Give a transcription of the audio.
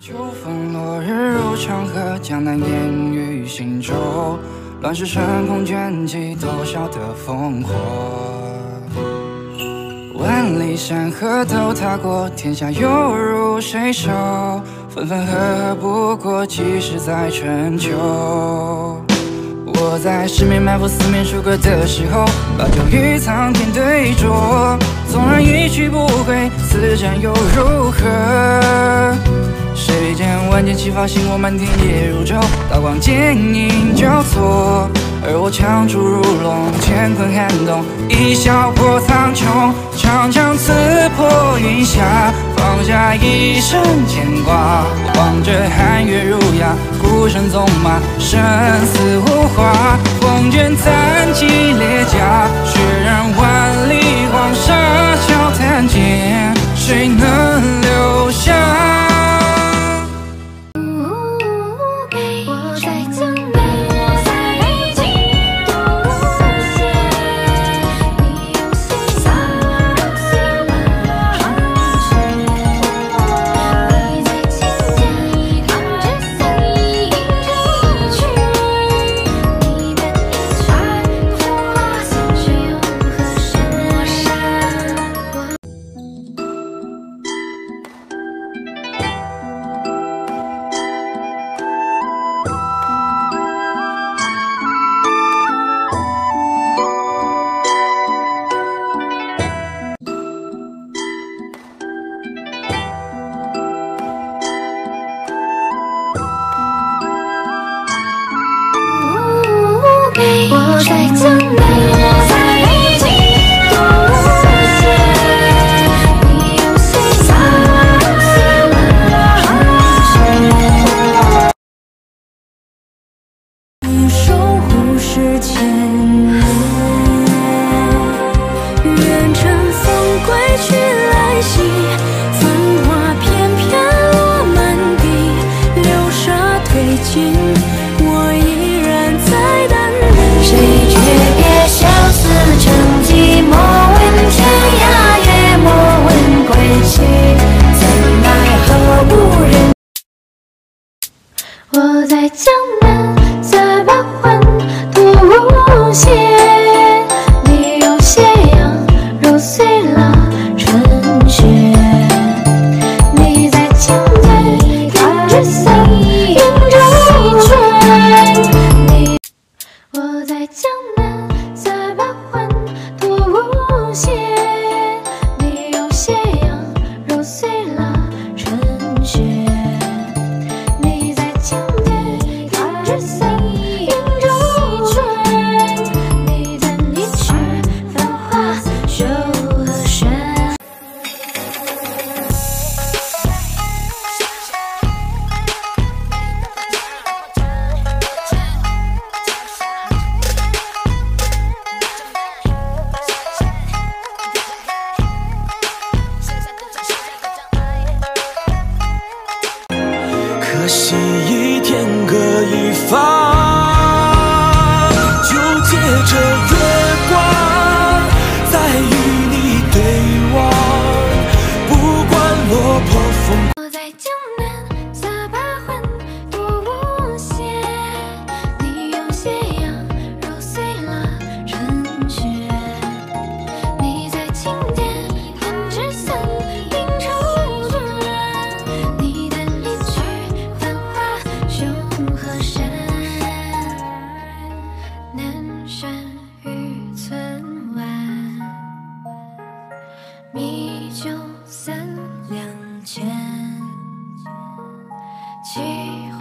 秋风落日入长河，江南烟雨行舟，乱世成空卷起多少的烽火。万里山河都踏过，天下又如谁手？分分合合不过几时在春秋。我在十面埋伏四面楚歌的时候，把酒与苍天对酌。纵然一去不回，此战又如何？谁见万箭齐发，星火满天夜如昼，刀光剑影交错。而我枪出如龙，乾坤撼动，一笑破苍穹。长枪刺破云霞，放下一生牵挂。望着寒月如牙，孤身纵马，生死无话。风卷残骑列甲，血染万里黄沙。笑谈间，谁能留下？ 我在江南，我在北京，你有谁在？你守护世间年，愿乘风归去来兮，繁花翩翩落满地，流沙褪尽，我依然在等。谁诀别相思成疾，莫问天涯，也莫问归期，怎奈何无人。我在江南，在八环渡斜，你有斜阳，揉碎了春雪。你在江南，看着伞，迎着春。我在江南，在八环渡斜，你有斜阳，揉碎了春雪。你在江边，看着伞，迎着春。你的离去，繁华休和弦。 可惜一天各一方，纠结着月光，在与你对望，不管落魄风。 我在江南，在八环渡斜，你有斜阳，揉碎了春雪。你在青天，看着伞，迎着春。你的离去，繁华休和弦。南山渔村湾，米酒三两钱。